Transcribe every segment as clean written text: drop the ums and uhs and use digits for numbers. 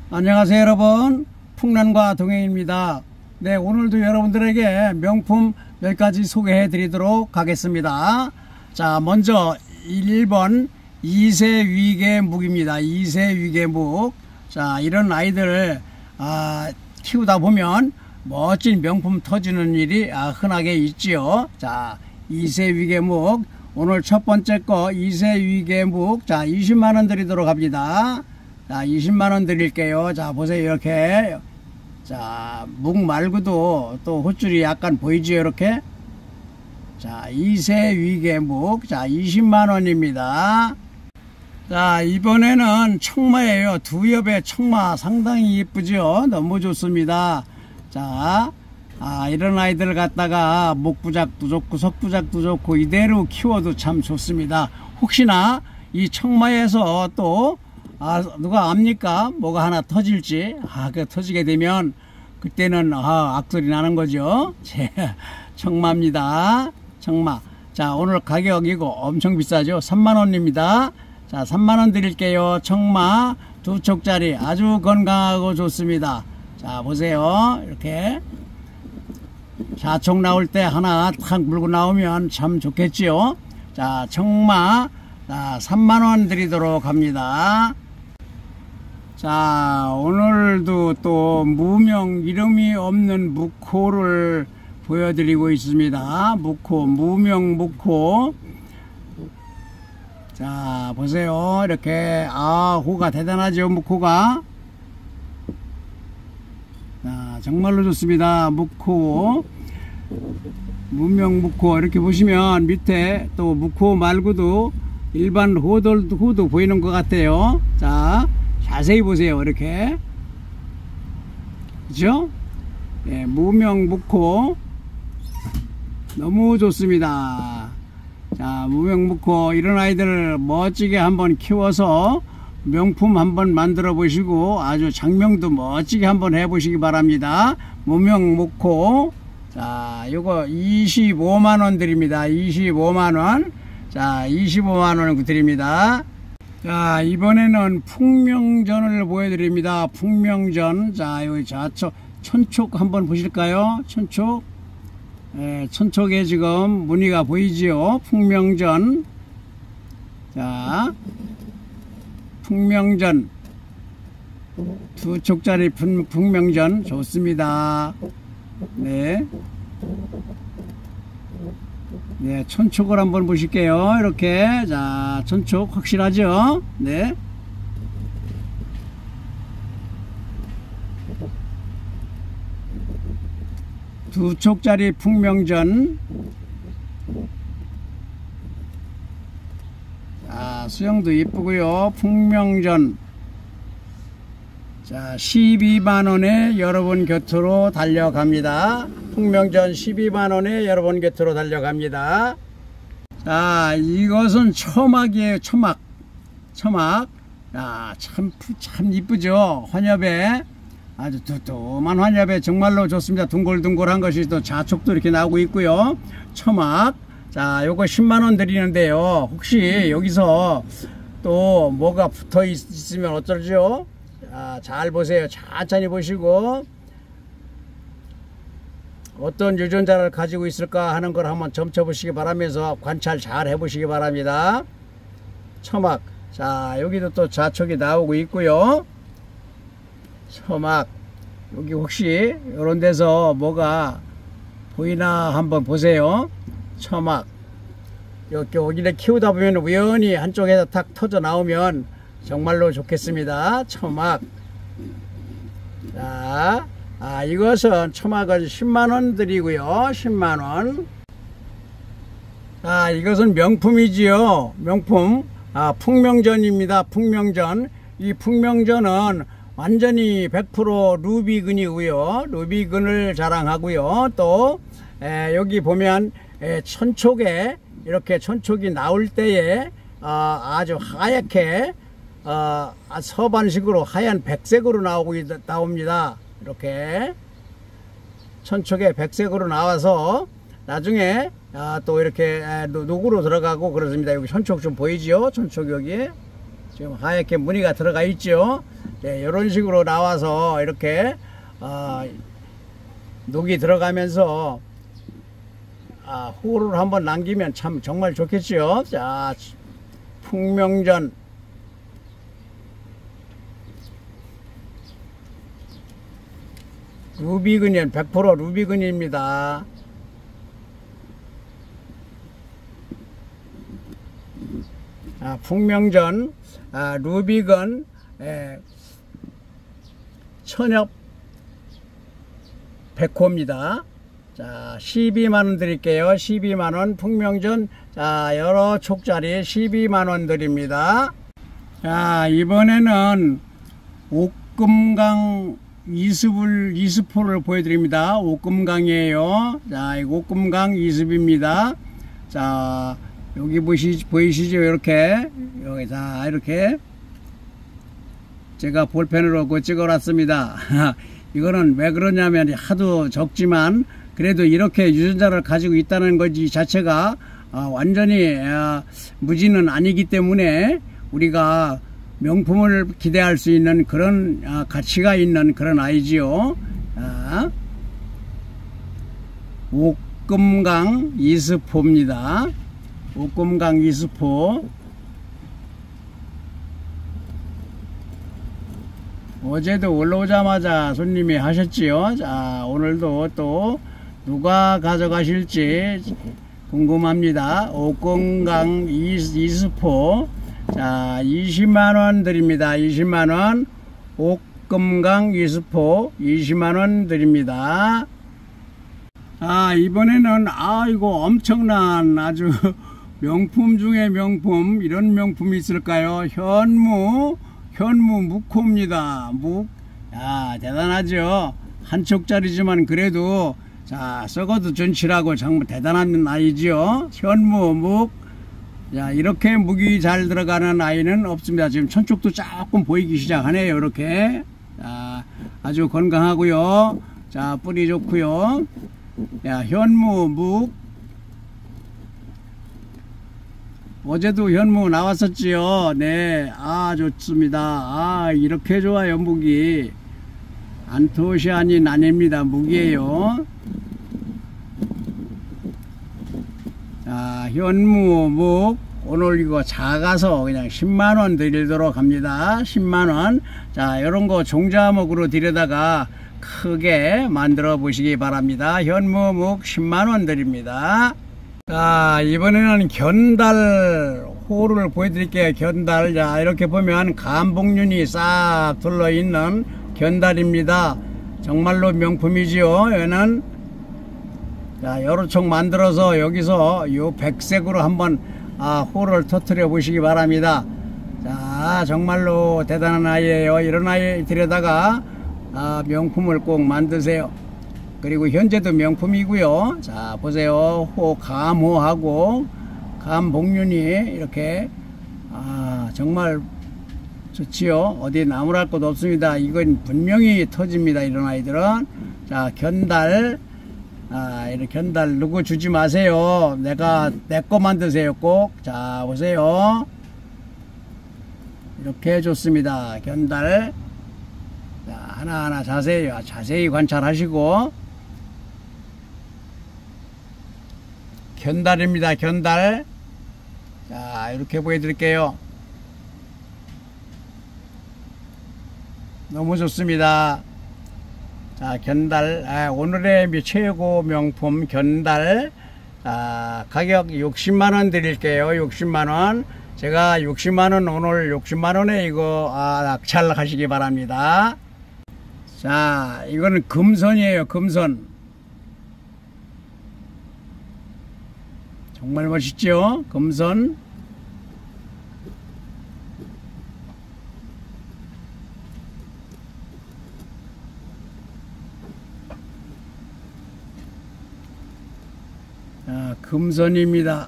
안녕하세요 여러분, 풍란과 동행입니다. 네, 오늘도 여러분들에게 명품 몇 가지 소개해 드리도록 하겠습니다. 자, 먼저 1번 이세 위계묵입니다. 이세 위계묵. 자, 이런 아이들 키우다 보면 멋진 명품 터지는 일이 흔하게 있지요. 자, 이세 위계묵, 오늘 첫 번째 거 이세 위계묵, 자 20만원 드리도록 합니다. 자 20만원 드릴게요. 자 보세요, 이렇게. 자, 묵 말고도 또 헛줄이 약간 보이지요, 이렇게. 자, 이세 위계묵, 자 20만원입니다 자, 이번에는 청마예요. 두 엽의 청마, 상당히 예쁘죠. 너무 좋습니다. 자, 이런 아이들 갖다가 목부작도 좋고 석부작도 좋고 이대로 키워도 참 좋습니다. 혹시나 이 청마에서 또 누가 압니까? 뭐가 하나 터질지. 그 터지게 되면 그때는 악소리 나는 거죠. 청마입니다. 청마. 자, 오늘 가격 이거 엄청 비싸죠. 3만원입니다 자, 3만원 드릴게요. 청마 두 촉짜리 아주 건강하고 좋습니다. 자, 보세요. 이렇게 자촉 나올 때 하나 탁 물고 나오면 참 좋겠지요. 자, 청마, 자 3만원 드리도록 합니다. 자, 오늘도 또 무명, 이름이 없는 묵호를 보여드리고 있습니다. 묵호, 무명 묵호. 자, 보세요. 이렇게 호가 대단하죠, 묵호가. 자, 정말로 좋습니다. 묵호, 무명 묵호. 이렇게 보시면 밑에 또 묵호 말고도 일반 호도 보이는 것 같아요. 자, 자세히 보세요. 이렇게. 그죠? 예, 무명 묵호. 너무 좋습니다. 자, 무명 묵호, 이런 아이들을 멋지게 한번 키워서 명품 한번 만들어 보시고 아주 장명도 멋지게 한번 해 보시기 바랍니다. 무명 묵호. 자, 요거 25만원 드립니다. 25만원. 자, 25만원 드립니다. 자, 이번에는 풍명전을 보여드립니다. 풍명전. 자, 여기 좌측 천촉 한번 보실까요? 천촉. 예, 천촉에 지금 무늬가 보이지요. 풍명전. 자, 풍명전 두 촉짜리 풍명전 좋습니다. 네. 네, 천촉을 한번 보실게요. 이렇게. 자, 천촉 확실하죠? 네. 두 촉짜리 풍명전. 자, 수영도 이쁘고요. 풍명전. 자, 12만원에 여러분 곁으로 달려갑니다. 풍명전 12만원에 여러분 곁으로 달려갑니다. 자, 이것은 초막이에요. 초막. 초막. 자, 참 이쁘죠. 환엽에 아주 두툼한 환엽에 정말로 좋습니다. 둥글둥글한 것이 또 자촉도 이렇게 나오고 있고요. 초막. 자, 요거 10만원 드리는데요. 혹시 여기서 또 뭐가 붙어 있으면 어쩌죠? 자, 잘 보세요. 천천히 보시고 어떤 유전자를 가지고 있을까 하는 걸 한번 점쳐 보시기 바라면서 관찰 잘 해보시기 바랍니다. 초막. 자, 여기도 또 자촉이 나오고 있고요. 초막. 여기 혹시 이런 데서 뭐가 보이나 한번 보세요. 초막. 여기를 키우다 보면 우연히 한쪽에서 탁 터져 나오면 정말로 좋겠습니다. 초막. 자, 이것은 초막을 10만원 드리고요. 10만원. 자, 이것은 명품이지요. 명품. 풍명전입니다. 풍명전. 이 풍명전은 완전히 100% 루비근이고요. 루비근을 자랑하고요. 또 여기 보면 천촉에 이렇게 천촉이 나올 때에 아주 하얗게 서반식으로 하얀 백색으로 나옵니다. 이렇게 천촉에 백색으로 나와서 나중에 또 이렇게 녹으로 들어가고 그렇습니다. 여기 천촉 좀 보이지요? 천촉 여기. 지금 하얗게 무늬가 들어가 있죠. 네, 이런 식으로 나와서 이렇게 녹이 들어가면서 호를 한번 남기면 참 정말 좋겠죠. 자, 풍명전 루비근인 100% 루비근입니다. 풍명전 루비근 천엽 100호입니다. 자, 12만원 드릴게요. 12만원 풍명전. 자, 여러 촉짜리 12만원 드립니다. 자, 이번에는 옥금강 이습포를 보여드립니다. 옥금강이에요. 자, 이거 옥금강 이습입니다. 자, 여기 보이시죠? 이렇게. 여기, 자, 이렇게. 제가 볼펜으로 찍어 놨습니다. 이거는 왜 그러냐면 하도 적지만 그래도 이렇게 유전자를 가지고 있다는 거지 자체가 완전히 무지는 아니기 때문에 우리가 명품을 기대할 수 있는 그런 가치가 있는 그런 아이지요. 옥금강 이습포입니다. 옥금강 이습포. 어제도 올라오자마자 손님이 하셨지요. 자, 오늘도 또 누가 가져가실지 궁금합니다. 옥금강 이습포. 자, 20만원 드립니다. 20만원. 옥금강 이습포 20만원 드립니다. 이번에는 이거 엄청난 아주 명품 중에 명품. 이런 명품이 있을까요? 현무 묵호입니다. 대단하죠. 한 촉짜리지만 그래도 자, 썩어도 전치라고 정말 대단한 아이지요. 현무 묵. 자, 이렇게 묵이 잘 들어가는 아이는 없습니다. 지금 천촉도 조금 보이기 시작하네요. 이렇게. 자, 아주 건강하고요. 자, 뿌리 좋고요. 야, 현무 묵. 어제도 현무 나왔었지요. 네, 좋습니다. 이렇게 좋아요. 묵이 안토시아닌 아닙니다. 묵이에요. 자, 현무 묵. 오늘 이거 작아서 그냥 10만원 드리도록 합니다. 10만원. 자, 요런거 종자목으로 들여다가 크게 만들어 보시기 바랍니다. 현무 묵 10만원 드립니다. 자, 이번에는 견달 호를 보여드릴게요. 견달. 자, 이렇게 보면 감복륜이 싹 둘러있는 견달입니다. 정말로 명품이지요. 얘는 자, 여러 촉 만들어서 여기서 요 백색으로 한번 호를 터트려 보시기 바랍니다. 자, 정말로 대단한 아이예요. 이런 아이 들여다가 명품을 꼭 만드세요. 그리고 현재도 명품이고요. 자, 보세요. 감호하고 감복륜이 이렇게 정말 좋지요. 어디 나무랄 것도 없습니다. 이건 분명히 터집니다. 이런 아이들은. 자, 견달. 이렇게 견달 누구 주지 마세요. 내 거 만드세요. 꼭. 자, 보세요. 이렇게 좋습니다. 견달. 자, 하나하나 자세히 관찰하시고. 견달입니다. 견달. 자, 이렇게 보여드릴게요. 너무 좋습니다. 자, 견달. 오늘의 최고 명품 견달. 가격 60만원 드릴게요. 60만원. 제가 60만원 오늘 60만원에 이거 낙찰하시기 바랍니다. 자, 이거는 금선이에요. 금선. 정말 멋있죠? 금선. 자, 금선입니다.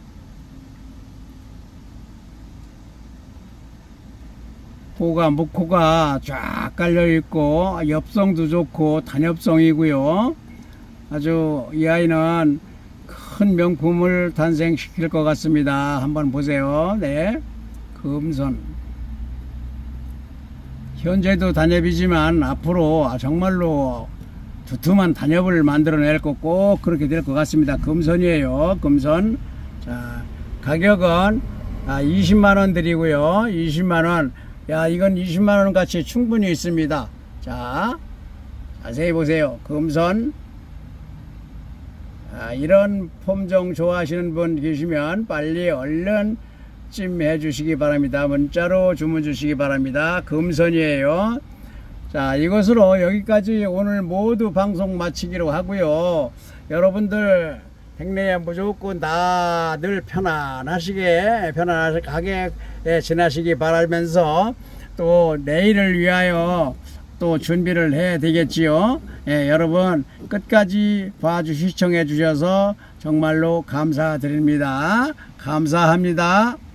묵호가 쫙 깔려 있고 엽성도 좋고 단엽성이고요. 아주 이 아이는 큰 명품을 탄생시킬 것 같습니다. 한번 보세요. 네, 금선. 현재도 단엽이지만 앞으로 정말로 두툼한 단엽을 만들어낼 것 꼭 그렇게 될 것 같습니다. 금선이에요. 금선. 자, 가격은 20만원 드리고요. 20만원. 야, 이건 20만원 가치 충분히 있습니다. 자, 자세히 보세요. 금선. 이런 폼종 좋아하시는 분 계시면 빨리 얼른 찜해 주시기 바랍니다. 문자로 주문 주시기 바랍니다. 금선이에요. 자, 이것으로 여기까지 오늘 모두 방송 마치기로 하고요. 여러분들 백내야 무조건 다 늘 편안하게 지나시기 바라면서 또 내일을 위하여 또 준비를 해야 되겠지요. 여러분 끝까지 봐주시 시청해 주셔서 정말로 감사드립니다. 감사합니다.